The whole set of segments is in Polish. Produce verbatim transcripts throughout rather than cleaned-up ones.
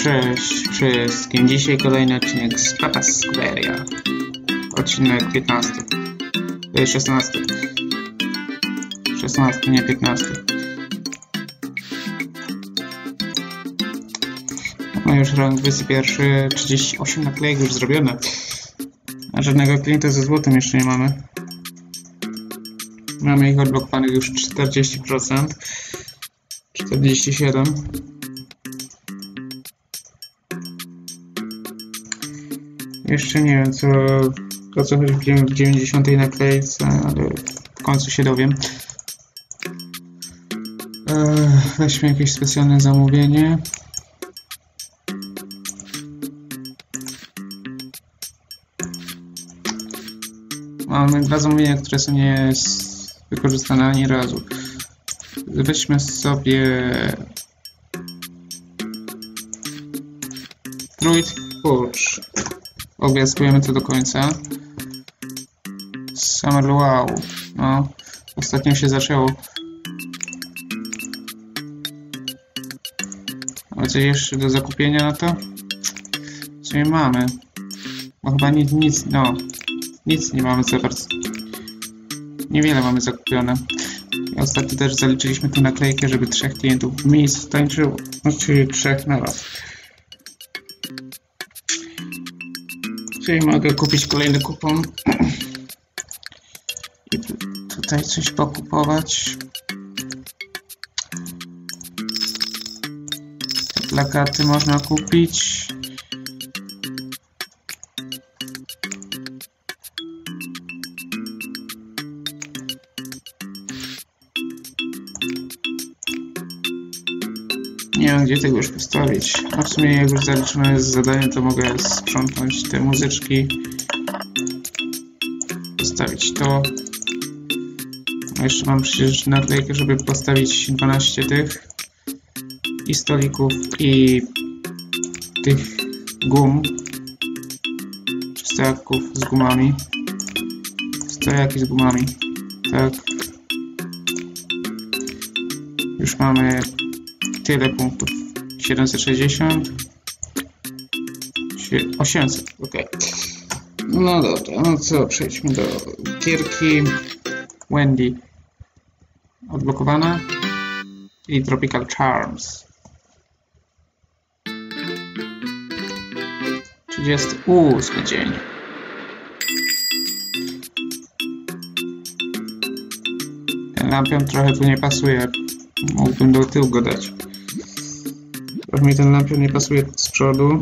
Cześć wszystkim, dzisiaj kolejny odcinek z Patasquaria. Odcinek piętnasty, szesnasty, szesnasty, nie piętnasty. No już rok dwudziesty pierwszy, trzydzieści osiem naklejek już zrobione. A żadnego klienta ze złotem jeszcze nie mamy. Mamy ich odblokowanych już czterdzieści procent, czterdzieści siedem procent. Jeszcze nie wiem, co, o co chodzi w dziewięćdziesiątej naklejce, ale w końcu się dowiem. Eee, weźmy jakieś specjalne zamówienie. Mamy dwa zamówienia, które są nie wykorzystane ani razu. Weźmy sobie Druid Forge. Obwiaskujemy to do końca. Summer wow. No, ostatnio się zaczęło. Ale coś jeszcze do zakupienia na to? Co nie mamy? Bo chyba nic, nic, no. Nic nie mamy za bardzo. Niewiele mamy zakupione. I ostatnio też zaliczyliśmy tu naklejkę, żeby trzech klientów miejsc tańczyło. Czyli trzech na raz. Czyli mogę kupić kolejny kupon. I tutaj coś pokupować. Plakaty można kupić. Nie wiem, gdzie tego już postawić. A w sumie jak już zaliczone jest zadanie, to mogę sprzątnąć te muzyczki. Postawić to. A jeszcze mam przecież naklejkę, żeby postawić dwanaście tych. I stolików, i tych gum. Czy stojaków z gumami. Stojaki z gumami. Tak. Już mamy tyle punktów. siedemset sześćdziesiąt. osiemset, ok. No dobra, no co, przejdźmy do gierki. Wendy odblokowana. I Tropical Charms. trzydziesty ósmy dzień. Ten lampion trochę tu nie pasuje. Mógłbym do tyłu go dać. Trochę mi ten lampion nie pasuje z przodu.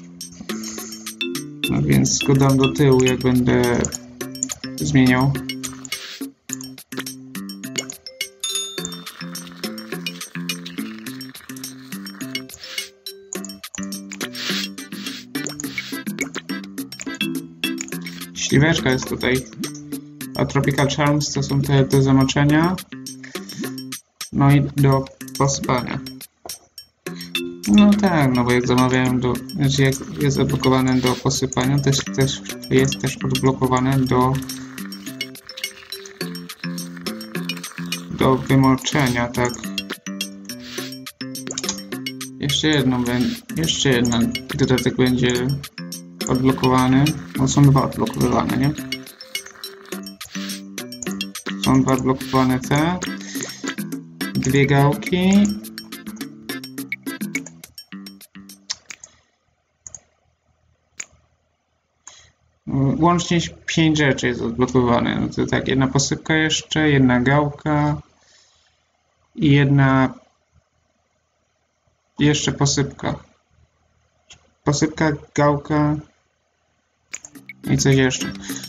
No więc go dam do tyłu, jak będę zmieniał. Śliweczka jest tutaj. A Tropical Charms to są te do zamoczenia. No i do posypania. No tak, no bo jak zamawiałem do, znaczy jak jest odblokowane do posypania, też, też jest też odblokowane do do wymoczenia, tak. Jeszcze jedno, jeszcze jeden dodatek będzie odblokowany, bo są dwa odblokowywane, nie? Są dwa odblokowane te. Dwie gałki. Łącznie pięć rzeczy jest odblokowane. No to tak, jedna posypka jeszcze, jedna gałka i jedna jeszcze posypka. Posypka, gałka i coś jeszcze.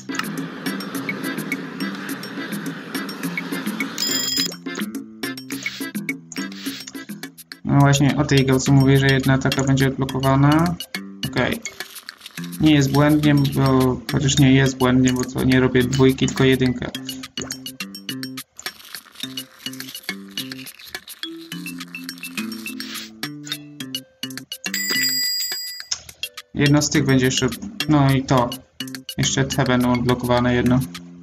No właśnie o tej gałce mówię, że jedna taka będzie odblokowana. Okej. Nie jest błędnie, bo chociaż nie jest błędnie, bo to nie robię dwójki, tylko jedynkę. Jedno z tych będzie jeszcze, no i to. Jeszcze te będą odblokowane jedno.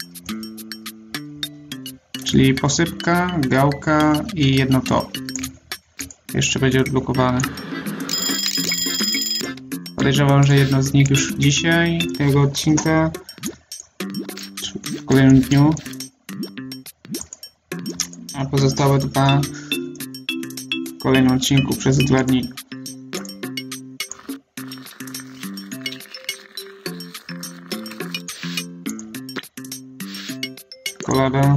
Czyli posypka, gałka i jedno to. Jeszcze będzie odblokowane. Podejrzewam, że jedno z nich już dzisiaj, tego odcinka, w kolejnym dniu, a pozostałe dwa w kolejnym odcinku przez dwa dni. Czekolada.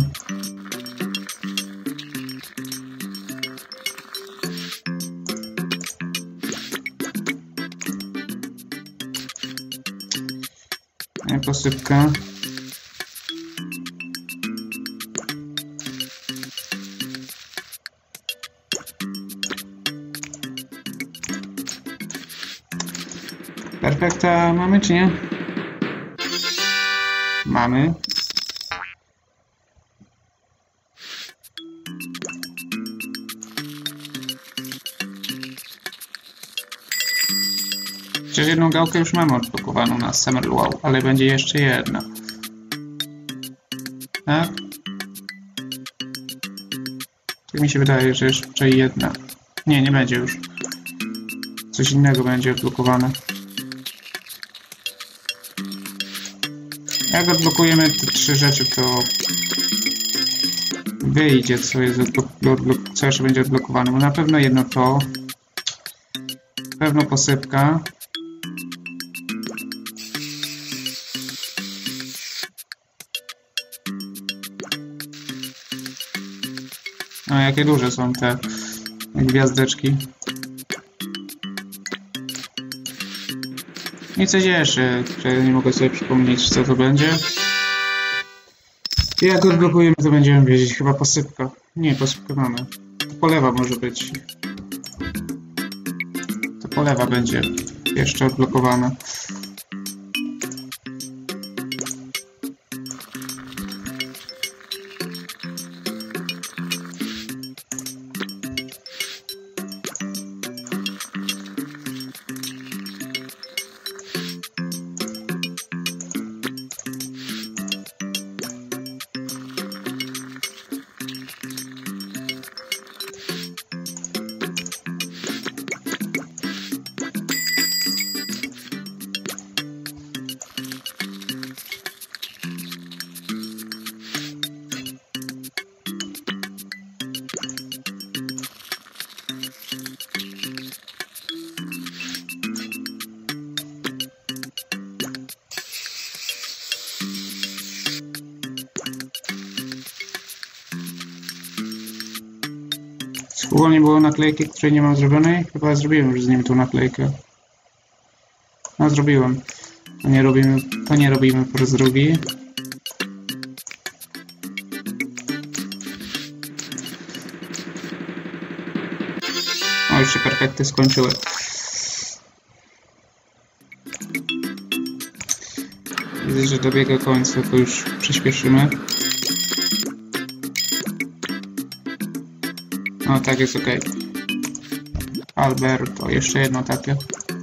Posypka. Perfekta mamy czy nie? Mamy. Przecież jedną gałkę już mamy odblokowaną na Summer Wow, ale będzie jeszcze jedna. Tak? Tak mi się wydaje, że jeszcze jedna. Nie, nie będzie już. Coś innego będzie odblokowane. Jak odblokujemy te trzy rzeczy, to wyjdzie, co jest odblok- co jeszcze będzie odblokowane. Bo na pewno jedno to. Na pewno posypka. No, jakie duże są te gwiazdeczki. I coś jeszcze, że nie mogę sobie przypomnieć, co to będzie. I jak odblokujemy, to będziemy wiedzieć. Chyba posypka. Nie, posypkę mamy. To polewa może być. To polewa będzie jeszcze odblokowana. Chyba nie było naklejki, której nie mam zrobionej. Chyba zrobiłem już z nim tą naklejkę. No, zrobiłem. To nie robimy, to nie robimy po raz drugi. O, już się perfekty skończyły. Widzę, że dobiega końca, to już przyspieszymy. No tak, jest ok. Alberto, jeszcze jedno takie.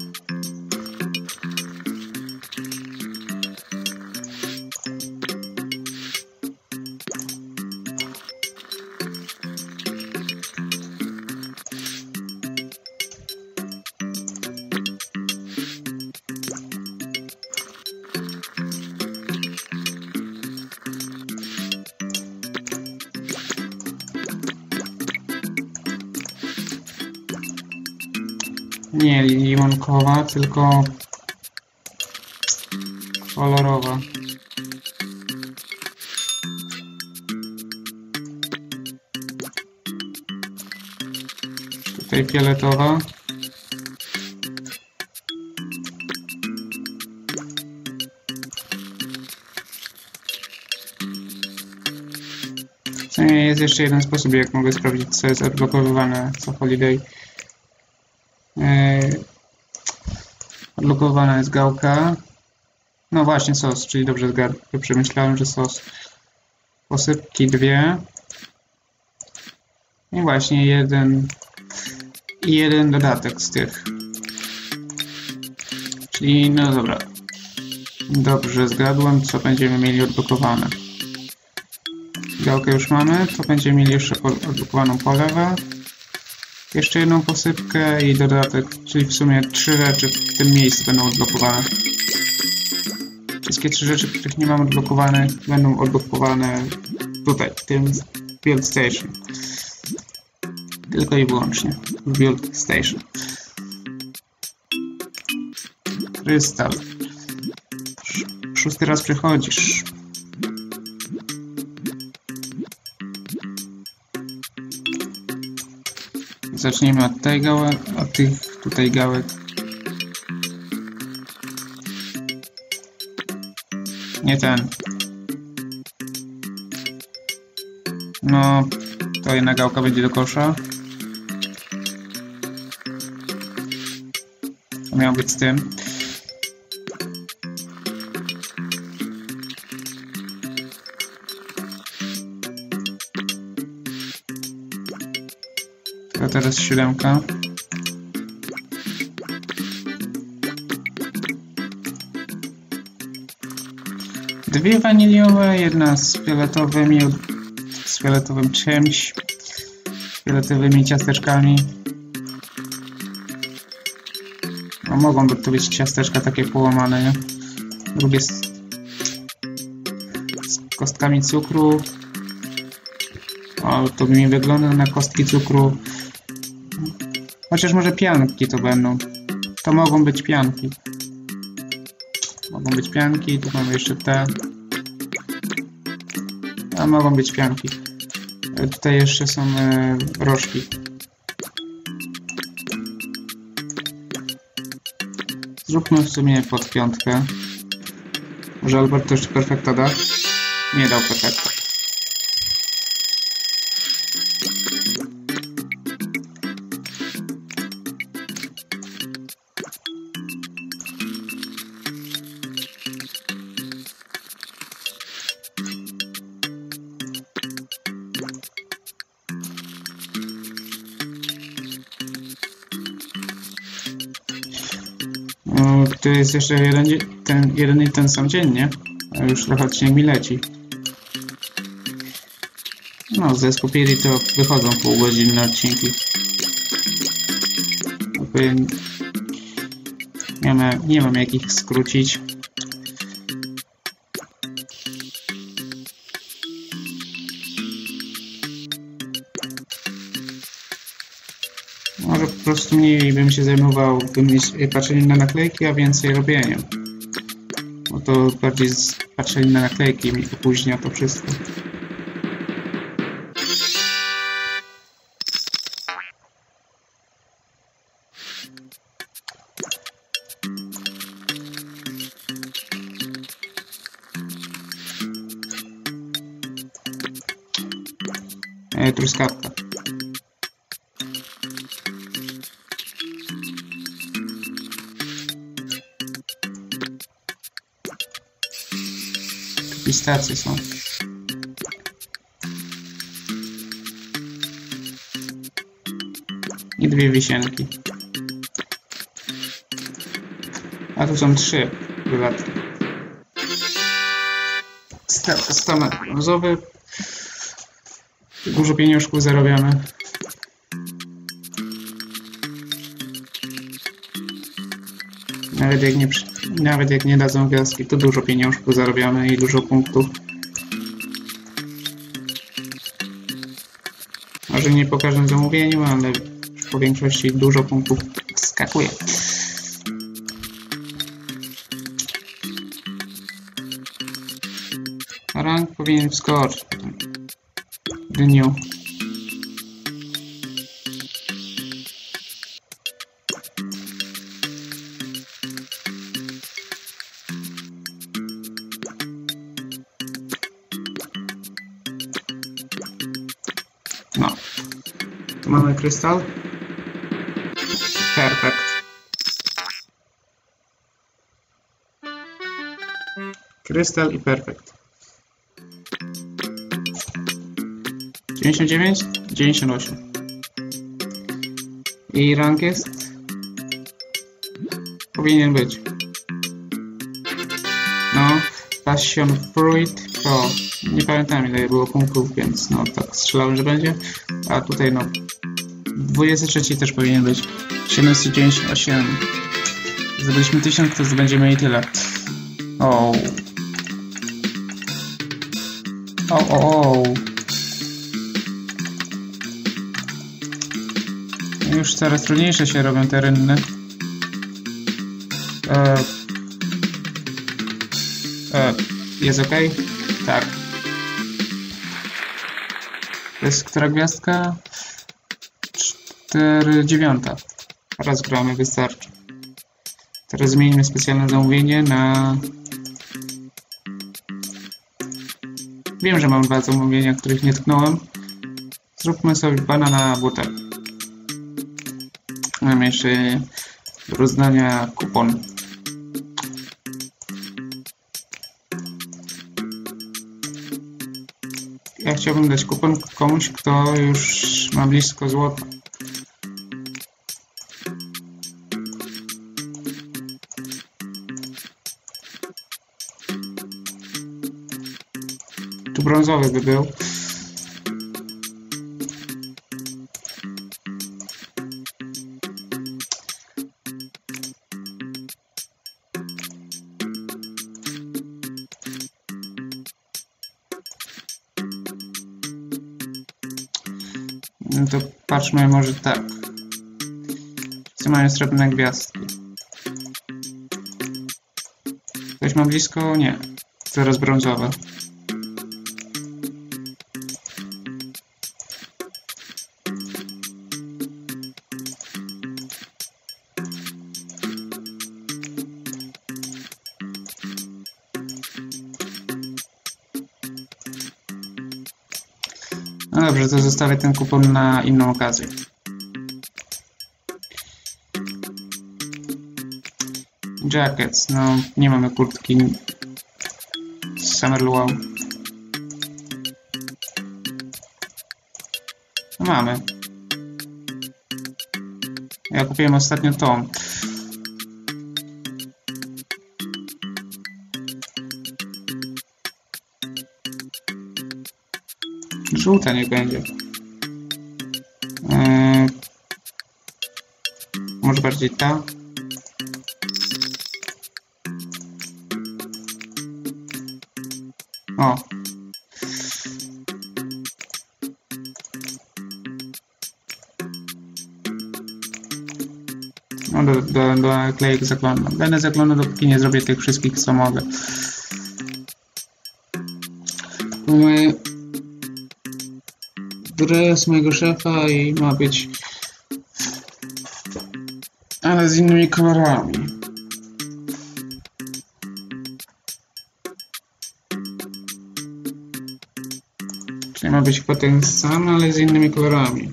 Nie limonkowa, tylko kolorowa. Tutaj fioletowa. Jest jeszcze jeden sposób, jak mogę sprawdzić, co jest odblokowywane co Holiday. Yy, odblokowana jest gałka. No właśnie, sos, czyli dobrze zgadłem. Przemyślałem, że sos. Posypki dwie. I właśnie jeden i jeden dodatek z tych. Czyli no dobra. Dobrze zgadłem, co będziemy mieli odblokowane. Gałkę już mamy, to będziemy mieli jeszcze odblokowaną polewę. Jeszcze jedną posypkę i dodatek, czyli w sumie trzy rzeczy w tym miejscu będą odblokowane. Wszystkie trzy rzeczy, których nie mam odblokowanych, będą odblokowane tutaj, w tym Build Station. Tylko i wyłącznie w Build Station. Krystal. Szósty raz przychodzisz. Zacznijmy od tej gałek, od tych tutaj gałek. Nie ten. No, to jedna gałka będzie do kosza. To miało być z tym. To teraz siódemka. Dwie waniliowe, jedna z fioletowymi, z fioletowym czymś, fioletowymi ciasteczkami. No, mogą to być ciasteczka takie połamane, nie? Drugie z, z kostkami cukru. O, to mi wygląda na kostki cukru. Chociaż może pianki to będą. To mogą być pianki. Mogą być pianki, tu mamy jeszcze te. A mogą być pianki. Tutaj jeszcze są e, rożki. Zróbmy w sumie pod piątkę. Może Albert to jeszcze perfekta da? Nie dał perfekta. To jest jeszcze jeden, ten, jeden i ten sam dzień, nie? A już trochę odcinek mi leci. No, ze Skupiri to wychodzą półgodzinne odcinki. Nie, ma, nie mam jak ich skrócić. Może po prostu mniej bym się zajmował patrzeniem na naklejki, a więcej robieniem. Bo to bardziej z patrzeniem na naklejki mi opóźnia to wszystko. E, truskawka. Pistacje są. I dwie wisienki. A tu są trzy dodatki. Stomek brązowy. Dużo pieniążków zarabiamy. Nawet jak nie, nawet jak nie dadzą gwiazdki, to dużo pieniążków zarabiamy i dużo punktów. Może nie po każdym zamówieniu, ale po większości dużo punktów skakuje. Rank powinien wskoczyć w dniu. No, tu mamy krystal. Perfekt. Krystal i perfekt. dziewięćdziesiąt dziewięć, dziewięćdziesiąt osiem. I rank jest? Powinien być. No, Passion Fruit Pro. Nie pamiętam ile było punktów, więc no tak strzelałem, że będzie. A tutaj no dwudziesty trzeci też powinien być. siedemset dziewięćdziesiąt osiem. Zdobyliśmy tysiąc, to zdobędziemy mieli tyle. O. O, o, o. Już coraz trudniejsze się robią te rynny. E, e, jest ok? Tak. To jest która gwiazdka? cztery dziewiąta. Raz gramy, wystarczy. Teraz zmienimy specjalne zamówienie na... Wiem, że mam dwa zamówienia, których nie tknąłem. Zróbmy sobie banana butter. Mam jeszcze rozdania kupon. Ja chciałbym dać kupon komuś, kto już ma blisko złota. Tu brązowy by był. No to patrzmy może tak. Co mają srebrne gwiazdki? Ktoś ma blisko? Nie. Zaraz brązowe. No dobrze, to zostawię ten kupon na inną okazję. Jackets, no nie mamy kurtki Summer Luau. No mamy. Ja kupiłem ostatnio tą. Żółta niech będzie. Eee, może bardziej ta. O. No do, do, do klejek zaklonu. Będę zaklonu, dopóki nie zrobię tych wszystkich, co mogę. Mamy dres mojego szefa i ma być, ale z innymi kolorami. Czyli ma być chyba ten sam, ale z innymi kolorami.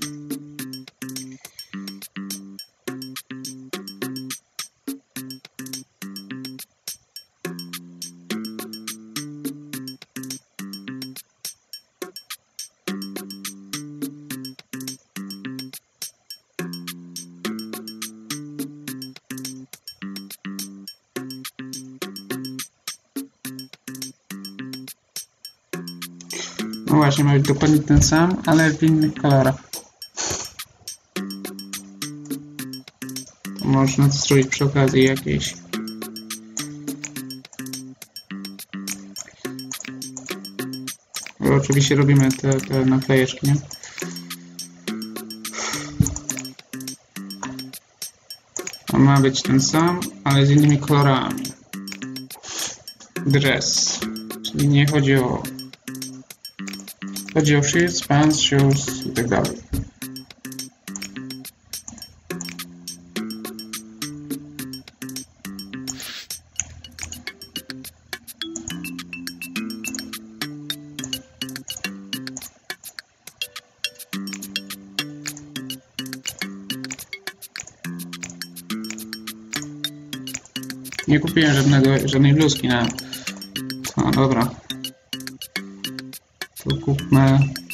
No właśnie, ma być dokładnie ten sam, ale w innych kolorach. To można to zrobić przy okazji jakiejś. Bo oczywiście robimy te, te naklejeczki, nie? On ma być ten sam, ale z innymi kolorami. Dress. Czyli nie chodzi o... Chodzi o shirts, pants, shoes i tak dalej. Nie kupiłem żadnego, żadnej bluzki na... No dobra. To kupmy...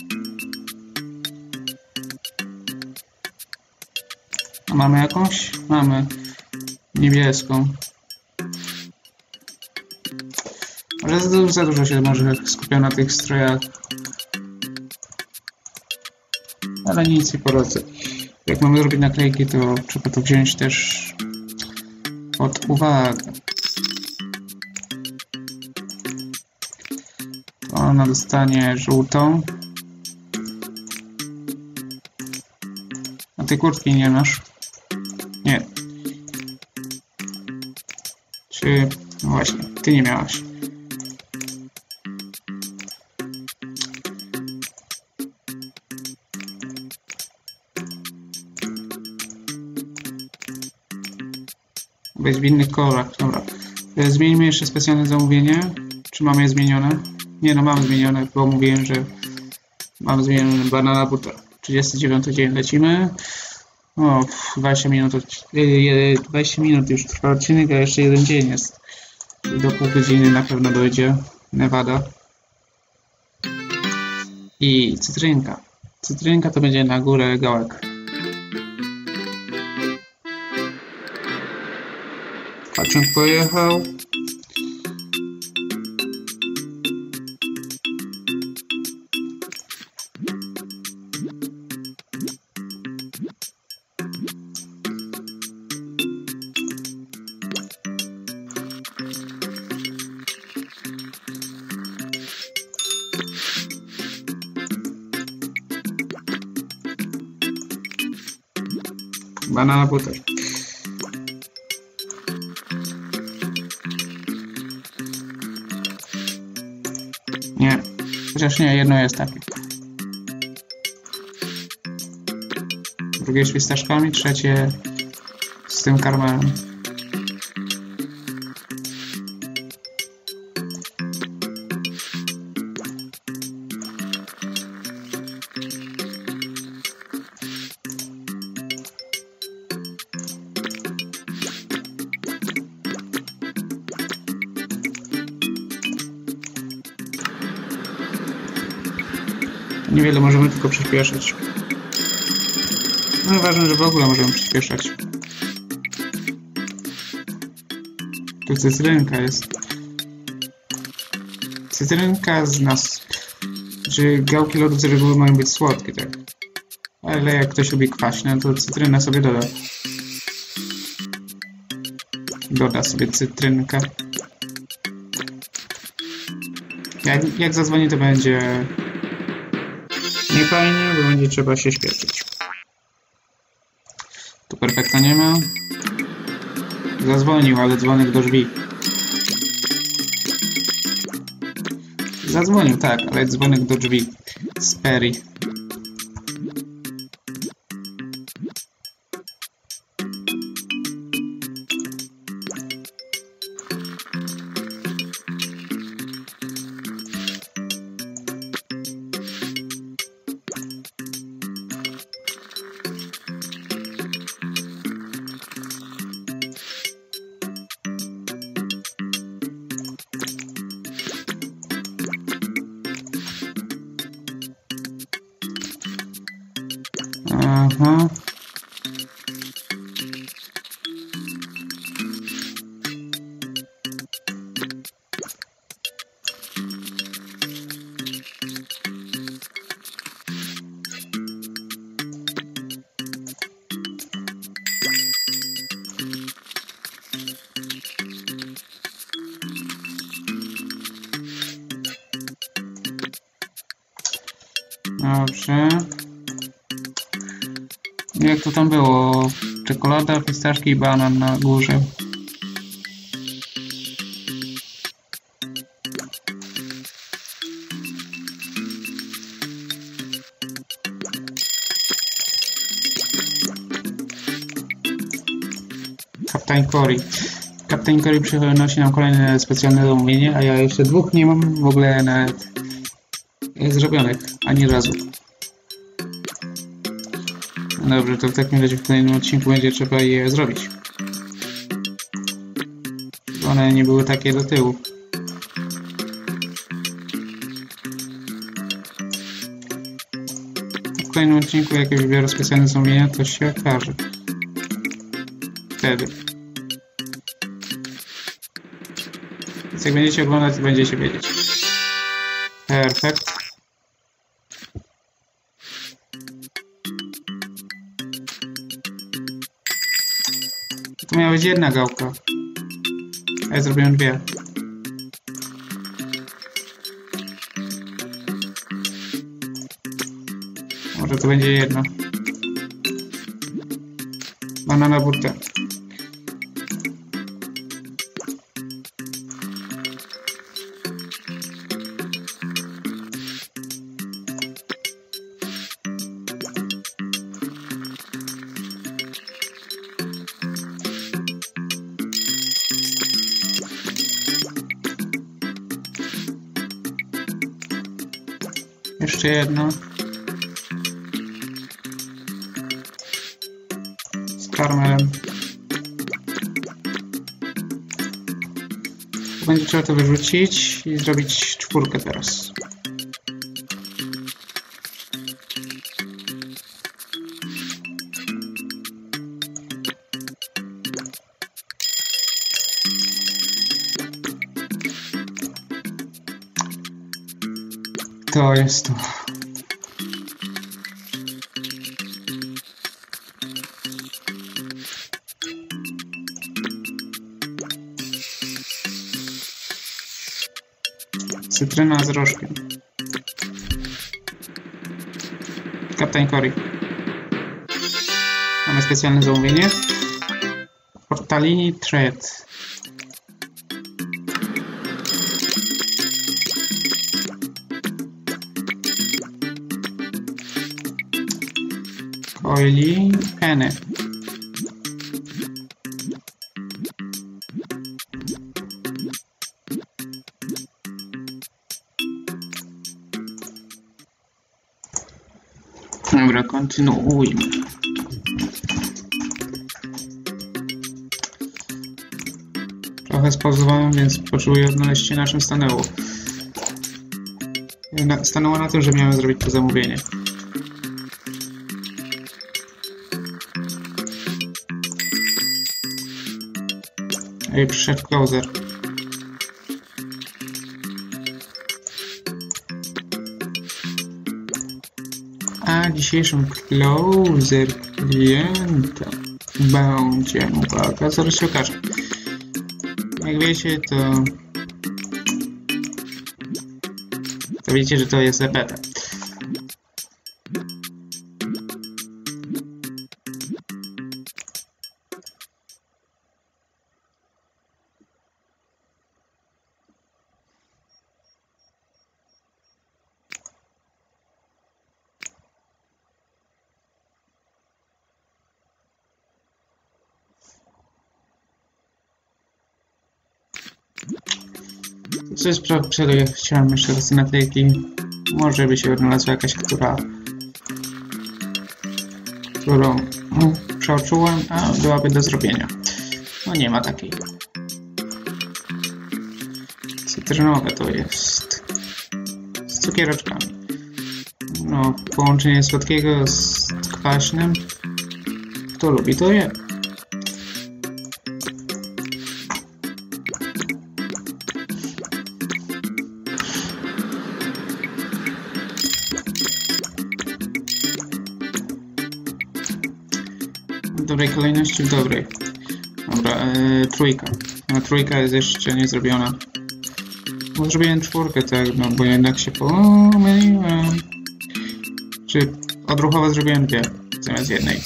A mamy jakąś? Mamy. Niebieską. Ale za, za dużo się może skupia na tych strojach. Ale nic nie poradzę. Jak mamy zrobić naklejki, to trzeba to wziąć też pod uwagę. To ona dostanie żółtą. A ty kurtki nie masz? Nie. Czy... No właśnie, ty nie miałaś. Być w innych kolorach. Dobra. Zmieńmy jeszcze specjalne zamówienie. Czy mamy je zmienione? Nie, no mamy zmienione, bo mówiłem, że mamy zmieniony banana butter. trzydziesty dziewiąty dzień lecimy. O, dwadzieścia minut, dwadzieścia minut już trwa odcinek, a jeszcze jeden dzień jest. Do pół godziny na pewno dojdzie Nevada. I cytrynka. Cytrynka to będzie na górę gałek. Patrząc pojechał. Banana butter. Nie. Chociaż nie, jedno jest takie. Drugie z fistaszkami, trzecie z tym karmelem. Niewiele możemy tylko przyspieszyć. No ważne, że w ogóle możemy przyspieszać. Tu cytrynka jest. Cytrynka z nas. Że gałki lodów z reguły mają być słodkie, tak? Ale jak ktoś lubi kwaśne, to cytrynę sobie doda. Doda sobie cytrynkę. Jak, jak zadzwoni, to będzie nie fajnie, bo będzie trzeba się śpieszyć. Tu perfekta nie ma. Zadzwonił, ale dzwonek do drzwi. Zadzwonił, tak, ale dzwonek do drzwi. Sperry. Aha. Dobrze. Jak to tam było? Czekolada, fistaszki i banan na górze. Kaptain Cory. Kaptain Cory przynosi nam kolejne specjalne zamówienie, a ja jeszcze dwóch nie mam w ogóle nawet zrobionych, ani razu. Dobrze, to w takim razie w kolejnym odcinku będzie trzeba je zrobić. Bo one nie były takie do tyłu. W kolejnym odcinku, jak już wybiorę specjalne zamówienia, to się okaże. Wtedy. Więc jak będziecie oglądać, to będziecie wiedzieć. Perfekt. To miała być jedna gałka. A ja zrobiłem dwie. Może to będzie jedna. Banana burtę. Jeszcze jedno. Z karmelem. Będzie trzeba to wyrzucić i zrobić czwórkę teraz. To jest to. Cytryna z rożkiem. Kapitan Cory. Mamy specjalne zamówienie. Portalini Thread. Coily Penny. Dobra, kontynuujmy. Trochę spauzowałem, więc potrzebuję odnaleźć się na czym stanęło. Stanęło na tym, że miałem zrobić to zamówienie. I przyszedł closer. A dzisiejszym closer klienta będzie, uwaga, zaraz się okaże. Jak wiecie, to to wiecie, że to jest E P T. Coś przodu, jak chciałem jeszcze kosmetyki. Może by się odnalazła jakaś, która którą no, przeoczyłem, a byłaby do zrobienia. No nie ma takiej. Cytrynowe to jest z cukiereczkami. No, połączenie słodkiego z kwaśnym. Kto lubi, to je. W dobrej kolejności, w dobrej. Dobra, e, trójka. A trójka jest jeszcze nie zrobiona. Bo zrobiłem czwórkę, tak, no bo jednak się pomyliłem. Czy odruchowo zrobiłem dwie zamiast jednej.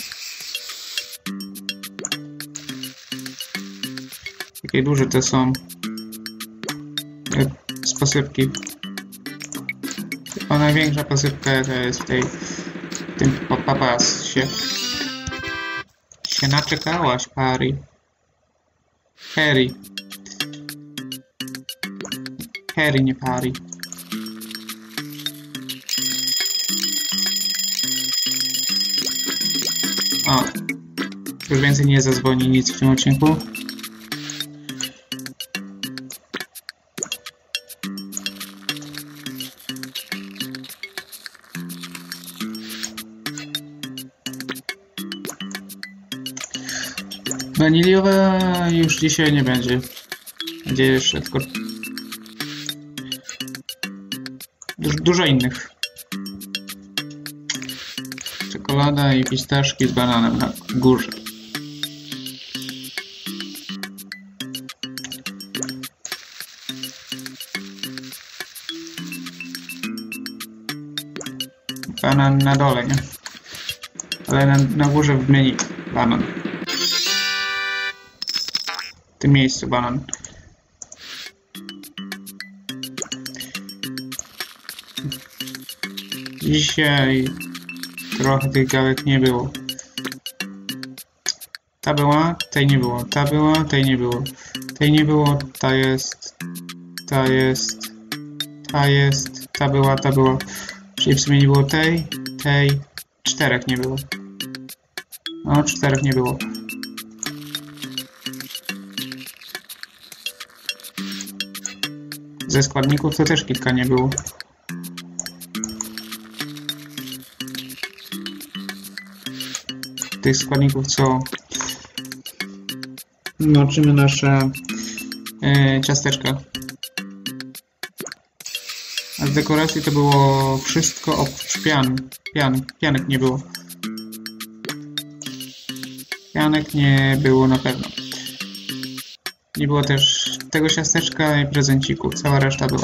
Takie duże te są z posypki. Chyba największa posypka jaka jest w tej w tym papasie. Się naczekałaś, Pari. Harry. Harry, nie Pari. O. Już więcej nie zadzwoni nic w tym odcinku. Waniliowa już dzisiaj nie będzie. Będzie jeszcze tylko du dużo innych. Czekolada i pistaszki z bananem na górze. Banan na dole, nie? Ale na, na górze w menu banan. W tym miejscu banan. Dzisiaj trochę tych gałek nie było. Ta była, tej nie było. Ta była, tej nie było. Tej nie było, ta jest. Ta jest. Ta jest. Ta była, ta była. Czyli w sumie nie było tej, tej. Czterech nie było. No, czterech nie było. Ze składników to też kilka nie było. Tych składników, co moczymy nasze yy, ciasteczka. A z dekoracji to było wszystko oprócz pian. Pian. Pianek nie było. Pianek nie było na pewno. Nie było też tego ciasteczka i prezenciku. Cała reszta była.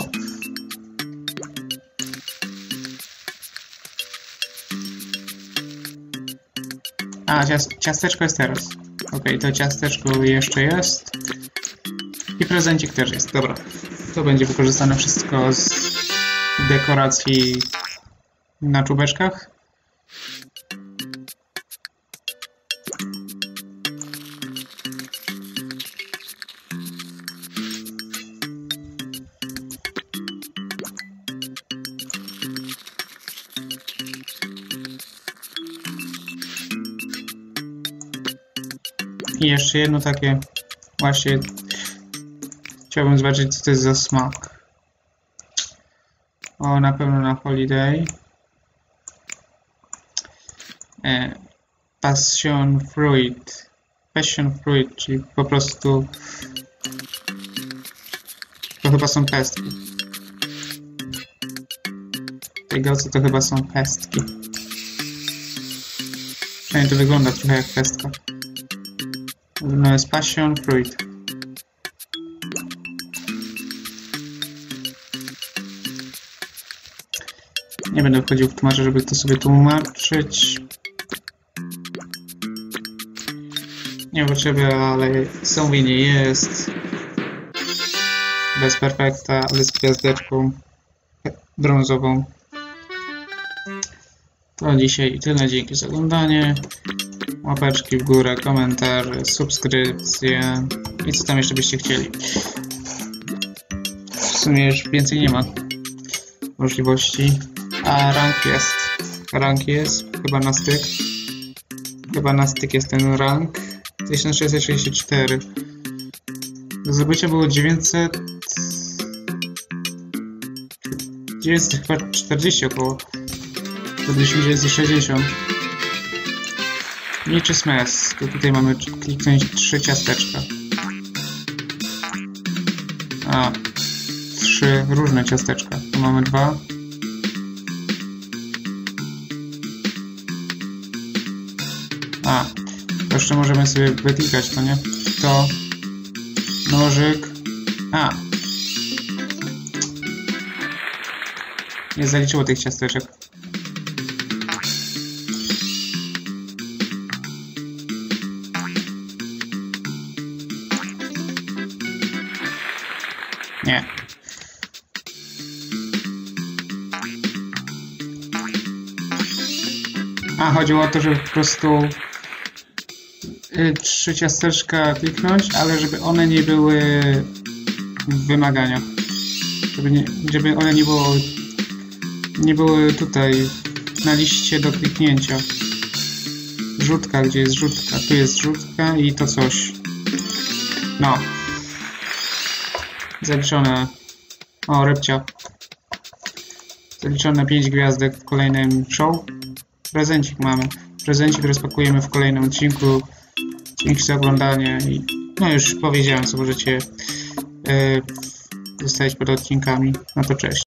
A, ciasteczko jest teraz. Ok, to ciasteczko jeszcze jest. I prezencik też jest. Dobra. To będzie wykorzystane wszystko z dekoracji na czubeczkach. I jeszcze jedno takie, właśnie chciałbym zobaczyć, co to jest za smak. O, na pewno na Holiday. E, passion fruit. Passion fruit, czyli po prostu to chyba są pestki. Tego co to chyba są pestki. Przynajmniej to wygląda trochę jak pestka. No jest passion fruit. Nie będę wchodził w tłumacze, żeby to sobie tłumaczyć. Nie ma potrzeby, ale zamówienie jest. Bez perfekta, ale z gwiazdeczką brązową. To dzisiaj tyle. Dzięki za oglądanie. Łapeczki w górę, komentarze, subskrypcje i co tam jeszcze byście chcieli. W sumie już więcej nie ma możliwości. A rank jest. Rank jest. Chyba na styk. Chyba na styk jest ten rank. tysiąc sześćset sześćdziesiąt cztery. Do zdobycia było dziewięćset... dziewięćset czterdzieści około. To byliśmy dziewięćset sześćdziesiąt. Liczy smes. To tutaj mamy kliknąć trzy ciasteczka. A, trzy różne ciasteczka. Tu mamy dwa. A, to jeszcze możemy sobie wyklikać to, nie? To nożyk. A, nie zaliczyło tych ciasteczek. Nie. A, chodziło o to, żeby po prostu y, trzy ciasteczka kliknąć, ale żeby one nie były w wymaganiach. Żeby, nie, żeby one nie było nie były tutaj na liście do kliknięcia. Rzutka, gdzie jest rzutka? Tu jest rzutka i to coś. No. Zaliczone. O, rybcia. Zaliczone pięć gwiazdek w kolejnym show. Prezencik mamy. Prezencik rozpakujemy w kolejnym odcinku. Dzięki za oglądanie. I no już powiedziałem, co możecie yy, zostawić pod odcinkami. No to cześć.